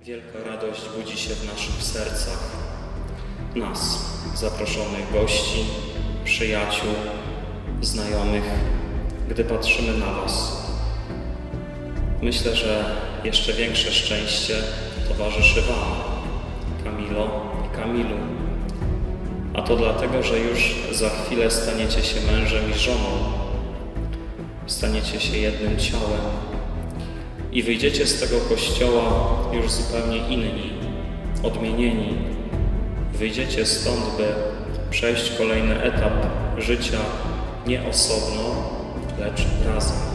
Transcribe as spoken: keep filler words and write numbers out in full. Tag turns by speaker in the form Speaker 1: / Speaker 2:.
Speaker 1: Wielka radość budzi się w naszych sercach, nas, zaproszonych gości, przyjaciół, znajomych, gdy patrzymy na Was. Myślę, że jeszcze większe szczęście towarzyszy Wam, Kamilo i Kamilu. A to dlatego, że już za chwilę staniecie się mężem i żoną, staniecie się jednym ciałem i wyjdziecie z tego kościoła już zupełnie inni, odmienieni. Wyjdziecie stąd, by przejść kolejny etap życia nie osobno, lecz razem.